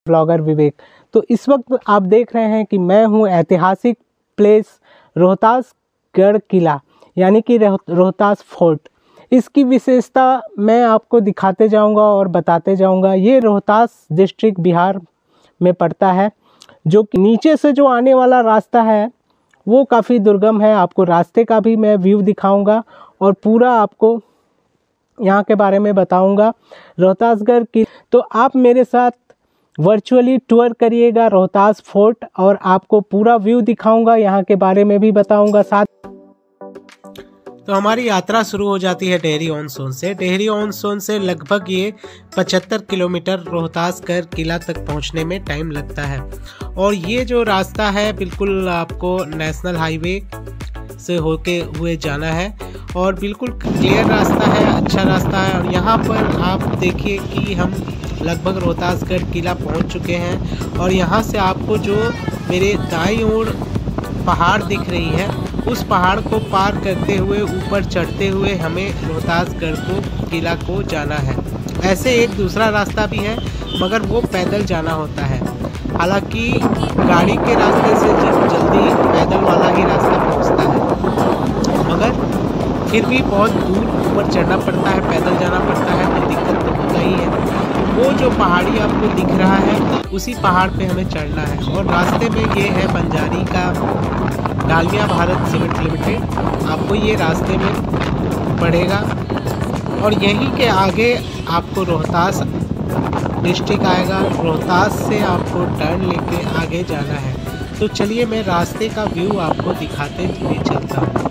Blogger विवेक। तो इस वक्त आप देख रहे हैं कि मैं हूं ऐतिहासिक प्लेस रोहतास गढ़ किला यानी कि रोहतास फोर्ट। इसकी विशेषता मैं आपको दिखाते जाऊंगा और बताते जाऊंगा। ये रोहतास डिस्ट्रिक्ट बिहार में पड़ता है। जो कि नीचे से जो आने वाला रास्ता है वो काफ़ी दुर्गम है। आपको रास्ते का भी मैं व्यू दिखाऊंगा और पूरा आपको यहाँ के बारे में बताऊंगा रोहतासगढ़ की। तो आप मेरे साथ वर्चुअली टूर करिएगा रोहतास फोर्ट और आपको पूरा व्यू दिखाऊंगा, यहाँ के बारे में भी बताऊंगा साथ। तो हमारी यात्रा शुरू हो जाती है डेहरी ऑन सोन से। डेहरी ऑन सोन से लगभग ये 75 किलोमीटर रोहतासगढ़ किला तक पहुंचने में टाइम लगता है। और ये जो रास्ता है बिल्कुल आपको नेशनल हाईवे से होके हुए जाना है और बिल्कुल क्लियर रास्ता है, अच्छा रास्ता है। और यहाँ पर आप देखिए कि हम लगभग रोहतासगढ़ किला पहुँच चुके हैं। और यहाँ से आपको जो मेरे दाईं ओर पहाड़ दिख रही है उस पहाड़ को पार करते हुए ऊपर चढ़ते हुए हमें रोहतासगढ़ को किला को जाना है। ऐसे एक दूसरा रास्ता भी है मगर वो पैदल जाना होता है। हालांकि गाड़ी के रास्ते से जल्दी पैदल वाला ही रास्ता पहुंचता है, मगर फिर भी बहुत दूर ऊपर चढ़ना पड़ता है, पैदल जाना पड़ता है, तो दिक्कत तो होता ही है। वो जो पहाड़ी आपको दिख रहा है उसी पहाड़ पे हमें चढ़ना है। और रास्ते में ये है बंजारी का डालमिया भारत सीमेंट लिमिटेड, आपको ये रास्ते में पड़ेगा। और यहीं के आगे आपको रोहतास डिस्ट्रिक्ट आएगा। रोहतास से आपको टर्न लेके आगे जाना है। तो चलिए मैं रास्ते का व्यू आपको दिखाते हुए चलता हूँ।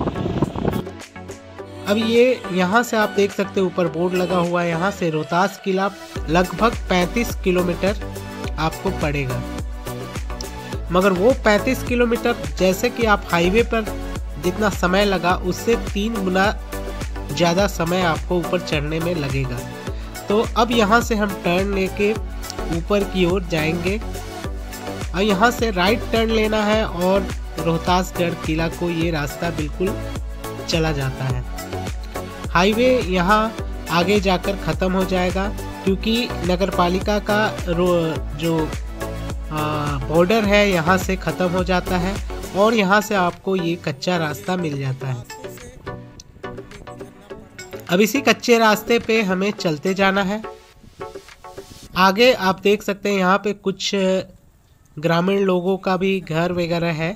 अब ये यहाँ से आप देख सकते हैं ऊपर बोर्ड लगा हुआ है। यहाँ से रोहतास किला लगभग 35 किलोमीटर आपको पड़ेगा, मगर वो 35 किलोमीटर जैसे कि आप हाईवे पर जितना समय लगा उससे 3 गुना ज़्यादा समय आपको ऊपर चढ़ने में लगेगा। तो अब यहाँ से हम टर्न लेके ऊपर की ओर जाएंगे और यहाँ से राइट टर्न लेना है और रोहतासगढ़ किला को ये रास्ता बिल्कुल चला जाता है। हाईवे यहाँ आगे जाकर ख़त्म हो जाएगा क्योंकि नगरपालिका का जो बॉर्डर है यहाँ से ख़त्म हो जाता है और यहाँ से आपको ये कच्चा रास्ता मिल जाता है। अब इसी कच्चे रास्ते पे हमें चलते जाना है। आगे आप देख सकते हैं यहाँ पे कुछ ग्रामीण लोगों का भी घर वगैरह है।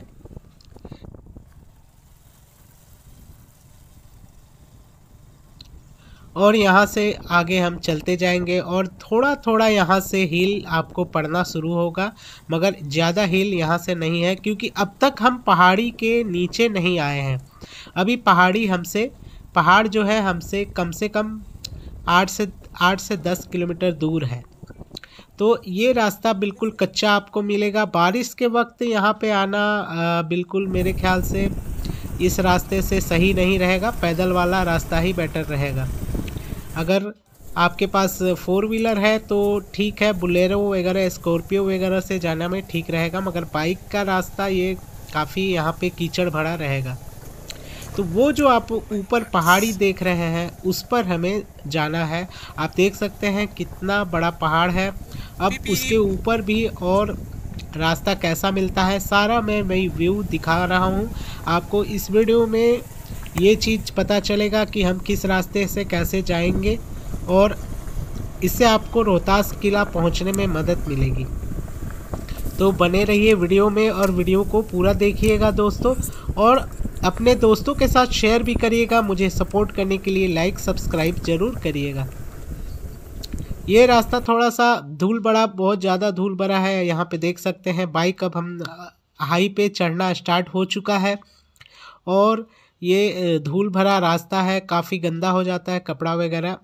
और यहाँ से आगे हम चलते जाएंगे और थोड़ा थोड़ा यहाँ से हिल आपको पड़ना शुरू होगा, मगर ज़्यादा हिल यहाँ से नहीं है क्योंकि अब तक हम पहाड़ी के नीचे नहीं आए हैं। अभी पहाड़ जो है हमसे कम 8 से 10 किलोमीटर दूर है। तो ये रास्ता बिल्कुल कच्चा आपको मिलेगा। बारिश के वक्त यहाँ पे आना बिल्कुल मेरे ख्याल से इस रास्ते से सही नहीं रहेगा। पैदल वाला रास्ता ही बेटर रहेगा। अगर आपके पास 4 व्हीलर है तो ठीक है, बुलेरो वगैरह स्कॉर्पियो वगैरह से जाना में ठीक रहेगा, मगर बाइक का रास्ता ये काफ़ी यहाँ पे कीचड़ भरा रहेगा। तो वो जो आप ऊपर पहाड़ी देख रहे हैं उस पर हमें जाना है। आप देख सकते हैं कितना बड़ा पहाड़ है। अब उसके ऊपर भी और रास्ता कैसा मिलता है सारा मैं व्यू दिखा रहा हूँ आपको। इस वीडियो में ये चीज़ पता चलेगा कि हम किस रास्ते से कैसे जाएंगे और इससे आपको रोहतास किला पहुंचने में मदद मिलेगी। तो बने रहिए वीडियो में और वीडियो को पूरा देखिएगा दोस्तों, और अपने दोस्तों के साथ शेयर भी करिएगा। मुझे सपोर्ट करने के लिए लाइक सब्सक्राइब ज़रूर करिएगा। ये रास्ता थोड़ा सा बहुत ज़्यादा धूल भरा है। यहाँ पे देख सकते हैं बाइक अब हम हाई पे चढ़ना स्टार्ट हो चुका है और ये धूल भरा रास्ता है, काफ़ी गंदा हो जाता है कपड़ा वगैरह,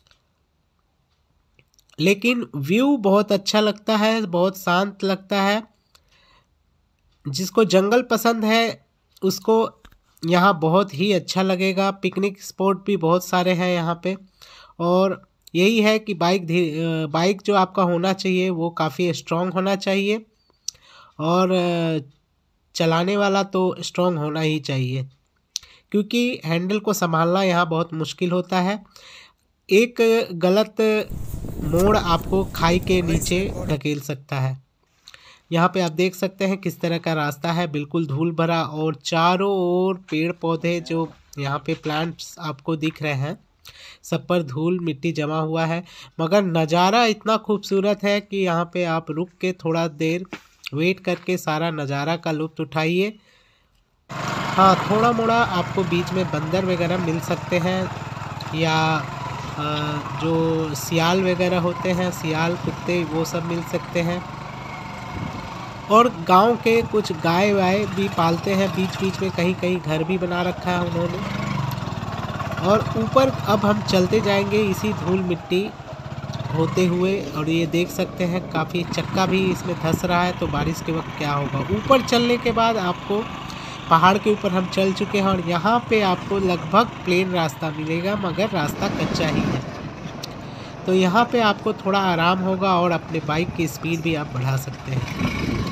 लेकिन व्यू बहुत अच्छा लगता है, बहुत शांत लगता है। जिसको जंगल पसंद है उसको यहाँ बहुत ही अच्छा लगेगा। पिकनिक स्पॉट भी बहुत सारे हैं यहाँ पे। और यही है कि बाइक जो आपका होना चाहिए वो काफ़ी स्ट्रॉन्ग होना चाहिए और चलाने वाला तो स्ट्रॉन्ग होना ही चाहिए क्योंकि हैंडल को संभालना यहाँ बहुत मुश्किल होता है। एक गलत मोड़ आपको खाई के नीचे धकेल सकता है। यहाँ पे आप देख सकते हैं किस तरह का रास्ता है, बिल्कुल धूल भरा, और चारों ओर पेड़ पौधे जो यहाँ पे प्लांट्स आपको दिख रहे हैं, सब पर धूल मिट्टी जमा हुआ है। मगर नज़ारा इतना खूबसूरत है कि यहाँ पे आप रुक के थोड़ा देर वेट करके सारा नज़ारा का लुत्फ़ उठाइए। हाँ, थोड़ा मोड़ा आपको बीच में बंदर वगैरह मिल सकते हैं, या जो सियाल वगैरह होते हैं, सियाल कुत्ते, वो सब मिल सकते हैं। और गांव के कुछ गाय वाय भी पालते हैं, बीच बीच में कहीं कहीं घर भी बना रखा है उन्होंने। और ऊपर अब हम चलते जाएंगे इसी धूल मिट्टी होते हुए, और ये देख सकते हैं काफ़ी चक्का भी इसमें धंस रहा है, तो बारिश के वक्त क्या होगा। ऊपर चलने के बाद आपको पहाड़ के ऊपर हम चल चुके हैं, और यहाँ पे आपको लगभग प्लेन रास्ता मिलेगा, मगर रास्ता कच्चा ही है। तो यहाँ पे आपको थोड़ा आराम होगा और अपने बाइक की स्पीड भी आप बढ़ा सकते हैं,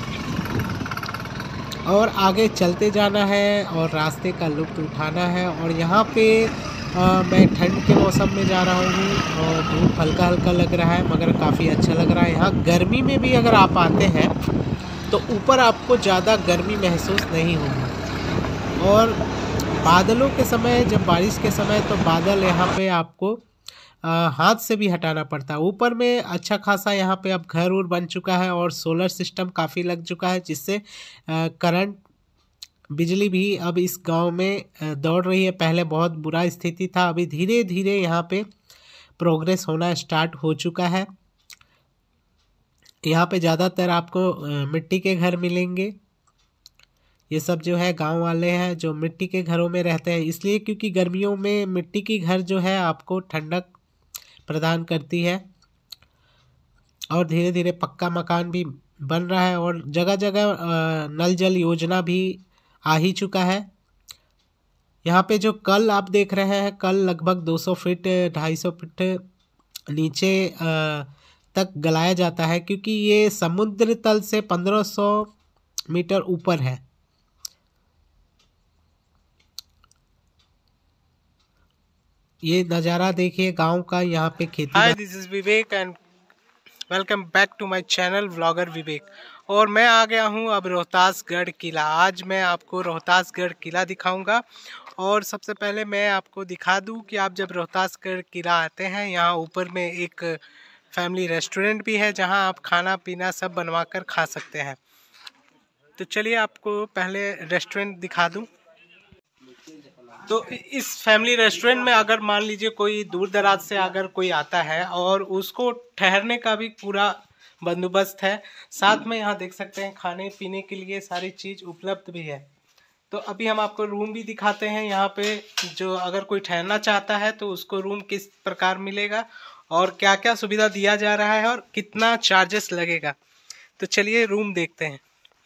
और आगे चलते जाना है और रास्ते का लुत्फ़ उठाना है। और यहाँ पे मैं ठंड के मौसम में जा रहा हूँ और धूप हल्का हल्का लग रहा है, मगर काफ़ी अच्छा लग रहा है। यहाँ गर्मी में भी अगर आप आते हैं तो ऊपर आपको ज़्यादा गर्मी महसूस नहीं होगी। और बादलों के समय, जब बारिश के समय, तो बादल यहाँ पे आपको हाथ से भी हटाना पड़ता है। ऊपर में अच्छा खासा यहाँ पे अब घर उर बन चुका है, और सोलर सिस्टम काफ़ी लग चुका है, जिससे करंट बिजली भी अब इस गांव में दौड़ रही है। पहले बहुत बुरा स्थिति था, अभी धीरे धीरे यहाँ पे प्रोग्रेस होना स्टार्ट हो चुका है। यहाँ पे ज़्यादातर आपको मिट्टी के घर मिलेंगे। ये सब जो है गांव वाले हैं जो मिट्टी के घरों में रहते हैं, इसलिए क्योंकि गर्मियों में मिट्टी की घर जो है आपको ठंडक प्रदान करती है। और धीरे धीरे पक्का मकान भी बन रहा है, और जगह जगह नल जल योजना भी आ ही चुका है। यहाँ पे जो कल आप देख रहे हैं, कल लगभग 200 फीट 250 फीट नीचे तक गलाया जाता है, क्योंकि ये समुद्र तल से 1500 मीटर ऊपर है। ये नज़ारा देखिए गांव का, यहाँ पे खेती। Hi, this is Vivek and welcome back to my channel vlogger Vivek. और मैं आ गया हूँ अब रोहतासगढ़ किला। आज मैं आपको रोहतासगढ़ किला दिखाऊंगा। और सबसे पहले मैं आपको दिखा दूँ कि आप जब रोहतासगढ़ किला आते हैं, यहाँ ऊपर में एक फैमिली रेस्टोरेंट भी है, जहाँ आप खाना पीना सब बनवा कर खा सकते हैं। तो चलिए आपको पहले रेस्टोरेंट दिखा दूँ। तो इस फैमिली रेस्टोरेंट में अगर मान लीजिए कोई दूर दराज से अगर कोई आता है, और उसको ठहरने का भी पूरा बंदोबस्त है। साथ में यहाँ देख सकते हैं खाने पीने के लिए सारी चीज़ उपलब्ध भी है। तो अभी हम आपको रूम भी दिखाते हैं यहाँ पे, जो अगर कोई ठहरना चाहता है तो उसको रूम किस प्रकार मिलेगा, और क्या क्या सुविधा दिया जा रहा है, और कितना चार्जेस लगेगा। तो चलिए रूम देखते हैं।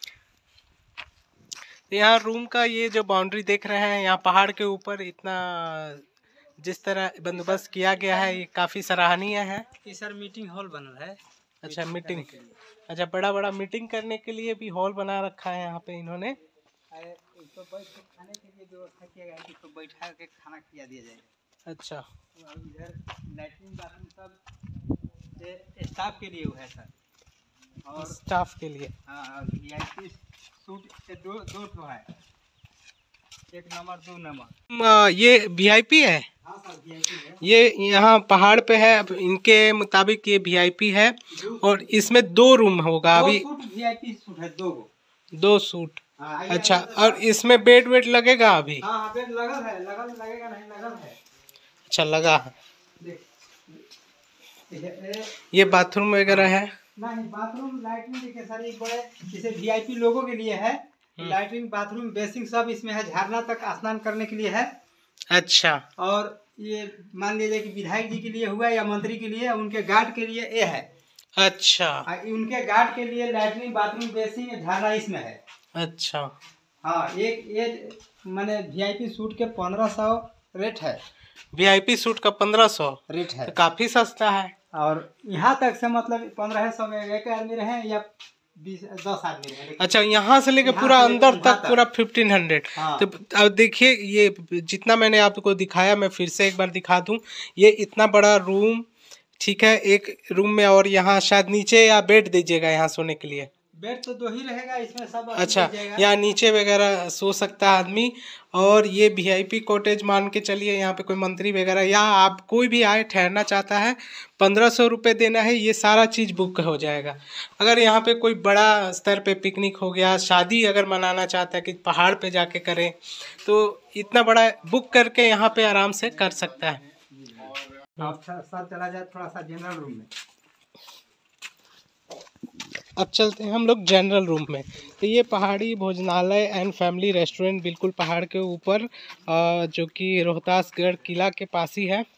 यहाँ रूम का ये जो बाउंड्री देख रहे हैं, यहाँ पहाड़ के ऊपर इतना जिस तरह बंदोबस्त किया गया है, ये काफ़ी सराहनीय है। ये सर मीटिंग हॉल बना है। अच्छा, मीटिंग, अच्छा, बड़ा बड़ा मीटिंग करने के लिए भी हॉल बना रखा है यहाँ पे इन्होंने। तो बैठ के खाने के लिए व्यवस्था किया गया है, इसको बैठा के खाना खिला दिया जाएगा। अच्छा, इधर लैट्रिन बाथरूम सब स्टाफ के लिए है सर, और स्टाफ के लिए। हाँ, VIP सूट से दो ठो है, 1 नंबर 2 नंबर। ये VIP है। हाँ सर, VIP है। ये यहाँ पहाड़ पे है, अब इनके मुताबिक ये VIP है, और इसमें 2 रूम होगा अभी। VIP सूट है, 2 सूट। हाँ, अच्छा, और इसमें बेड वेड लगेगा अभी? हाँ, बेड लगल है, लगेगा नहीं, लगल है। अच्छा, लगा है। ये बाथरूम वगैरह है? नहीं, बाथरूम लैट्रिन देखिए सर, एक बड़े जैसे VIP लोगों के लिए है। लैट्रिन बाथरूम बेसिंग सब इसमें है, झरना तक स्नान करने के लिए है। अच्छा, और ये मान लीजिए कि विधायक जी के लिए हुआ या मंत्री के लिए, उनके गार्ड के लिए ये है। अच्छा, उनके गार्ड के लिए लैट्रिन बाथरूम बेसिंग झरना इसमें है। अच्छा, हाँ, एक मैंने VIP सूट के 1500 रेट है। VIP सूट का 1500 रेट है, तो काफी सस्ता है। और यहाँ तक से मतलब 1500 में एक आदमी रहे या 10 आदमी रहेंगे। अच्छा, यहाँ से लेके पूरा अंदर तक पूरा 1500। हाँ। तो अब देखिए, ये जितना मैंने आपको दिखाया मैं फिर से एक बार दिखा दूं। ये इतना बड़ा रूम, ठीक है, एक रूम में, और यहाँ शायद नीचे या बेड दीजिएगा यहाँ सोने के लिए। बेड तो 2 ही रहेगा इसमें, सब अच्छा, यहाँ नीचे वगैरह सो सकता है आदमी। और ये VIP कॉटेज मान के चलिए, यहाँ पे कोई मंत्री वगैरह या आप कोई भी आए ठहरना चाहता है, 1500 रुपये देना है, ये सारा चीज़ बुक हो जाएगा। अगर यहाँ पे कोई बड़ा स्तर पे पिकनिक हो गया, शादी अगर मनाना चाहता है कि पहाड़ पे जाके करें, तो इतना बड़ा बुक करके यहाँ पे आराम से कर सकता है। अब सर चला जाए थोड़ा सा जनरल रूम में। अब चलते हैं हम लोग जनरल रूम में। तो ये पहाड़ी भोजनालय एंड फैमिली रेस्टोरेंट बिल्कुल पहाड़ के ऊपर, जो कि रोहतासगढ़ किला के पास ही है।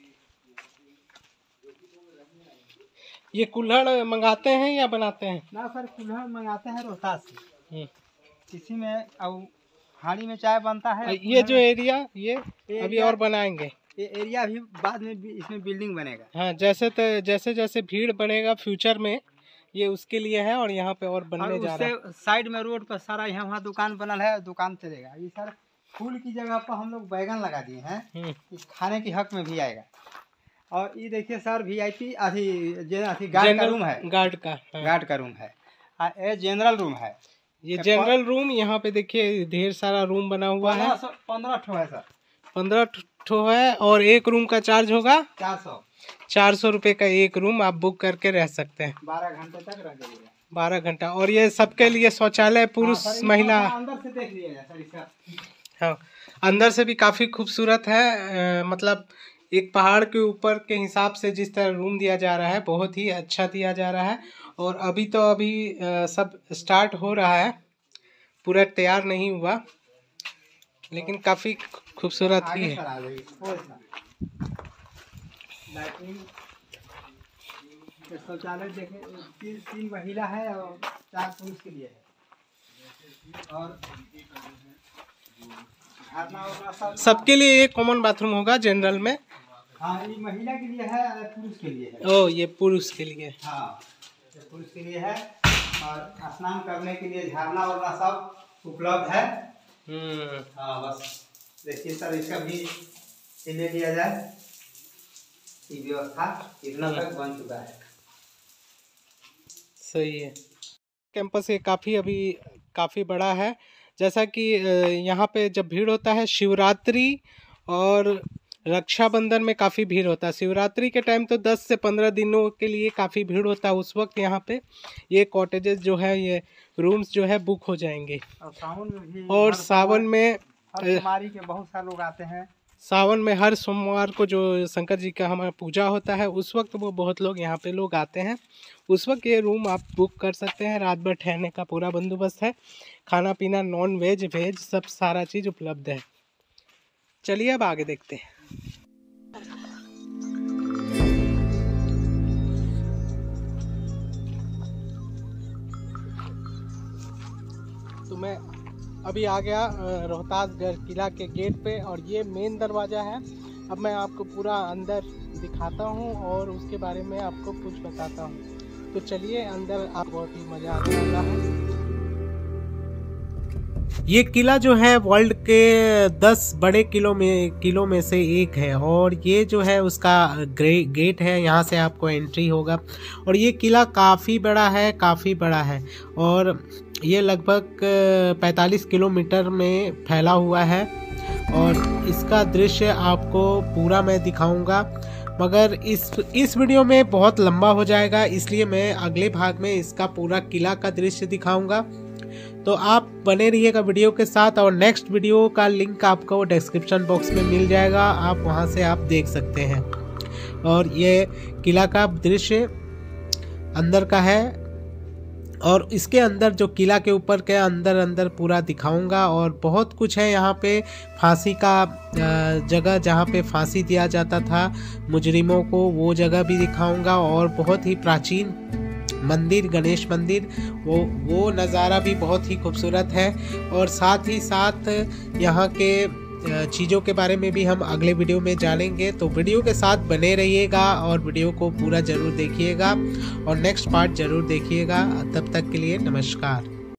ये कुल्हड़ मंगाते हैं या बनाते हैं? ना सर, कुल्हड़ मंगाते हैं रोहतास से। इसी में अब हांडी में चाय बनता है। ये जो एरिया ये अभी और बनाएंगे, ये एरिया भी बाद में भी इसमें बिल्डिंग बनेगा। हाँ, जैसे जैसे भीड़ बढ़ेगा फ्यूचर में, ये उसके लिए है। और यहाँ पे और बनने जा रहा है। साइड में रोड पर सारा यहाँ वहाँ दुकान बनल है, दुकान चलेगा। ये सर फूल की जगह पर हम लोग बैगन लगा दिए हैं, इस खाने के हक में भी आएगा। और ये देखिए सर, VIP गार्ड का रूम है, गार्ड का रूम है। ये जनरल रूम है। ये जनरल रूम, यहाँ पे देखिए ढेर सारा रूम बना हुआ है। 15 ठो है सर, 15 ठो है। और एक रूम का चार्ज होगा 400 रुपये का एक रूम आप बुक करके रह सकते हैं। 12 घंटे तक रह जाइएगा। 12 घंटा। और ये सबके लिए शौचालय, पुरुष महिला। अंदर से देख लीजिएगा सर इसका। हाँ, अंदर से भी काफ़ी खूबसूरत है। मतलब एक पहाड़ के ऊपर के हिसाब से जिस तरह रूम दिया जा रहा है, बहुत ही अच्छा दिया जा रहा है। और अभी सब स्टार्ट हो रहा है, पूरा तैयार नहीं हुआ, लेकिन काफ़ी खूबसूरत ही है। शौचालय देखे, 3 महिला है और 4 पुरुष के लिए है। और सबके लिए एक कॉमन बाथरूम होगा जनरल में। हाँ, ये महिला के लिए है, पुरुष के लिए है। ओ, ये पुरुष के लिए। हाँ, ये पुरुष के लिए है। और स्नान करने के लिए झरना वरना सब उपलब्ध है। हाँ, बस देखिए सर, इसका भी ले लिया जाए। ये व्यवस्था इतना तक बन चुका है। सही है। कैंपस ये काफ़ी बड़ा है। जैसा कि यहाँ पे जब भीड़ होता है शिवरात्रि और रक्षाबंधन में काफ़ी भीड़ होता है। शिवरात्रि के टाइम तो 10 से 15 दिनों के लिए काफ़ी भीड़ होता है। उस वक्त यहाँ पे ये कॉटेजेस जो है, ये रूम्स जो है बुक हो जाएंगे। और सावन में भी, और सावन में कुमारी के बहुत सारे लोग आते हैं। सावन में हर सोमवार को जो शंकर जी का हमारा पूजा होता है, उस वक्त वो बहुत लोग यहाँ पे लोग आते हैं। उस वक्त ये रूम आप बुक कर सकते हैं। रात भर ठहरने का पूरा बंदोबस्त है। खाना पीना नॉन वेज वेज सब सारा चीज़ उपलब्ध है। चलिए अब आगे देखते हैं। तो मैं अभी आ गया रोहतासगढ़ किला के गेट पे, और ये मेन दरवाज़ा है। अब मैं आपको पूरा अंदर दिखाता हूँ और उसके बारे में आपको कुछ बताता हूँ। तो चलिए अंदर, आप बहुत ही मज़ा आने वाला है। ये किला जो है वर्ल्ड के 10 बड़े किलों में से एक है। और ये जो है उसका गेट है, यहाँ से आपको एंट्री होगा। और ये किला काफ़ी बड़ा है। और ये लगभग 45 किलोमीटर में फैला हुआ है। और इसका दृश्य आपको पूरा मैं दिखाऊंगा, मगर इस वीडियो में बहुत लंबा हो जाएगा, इसलिए मैं अगले भाग में इसका पूरा किला का दृश्य दिखाऊंगा। तो आप बने रहिएगा वीडियो के साथ। और नेक्स्ट वीडियो का लिंक आपको डिस्क्रिप्शन बॉक्स में मिल जाएगा, आप वहां से आप देख सकते हैं। और ये किला का दृश्य अंदर का है। और इसके अंदर जो किला के ऊपर के अंदर पूरा दिखाऊंगा। और बहुत कुछ है यहाँ पे। फांसी का जगह जहाँ पे फांसी दिया जाता था मुजरिमों को, वो जगह भी दिखाऊंगा। और बहुत ही प्राचीन मंदिर, गणेश मंदिर, वो नज़ारा भी बहुत ही खूबसूरत है। और साथ ही साथ यहाँ के चीज़ों के बारे में भी हम अगले वीडियो में जानेंगे। तो वीडियो के साथ बने रहिएगा और वीडियो को पूरा ज़रूर देखिएगा और नेक्स्ट पार्ट ज़रूर देखिएगा। तब तक के लिए नमस्कार।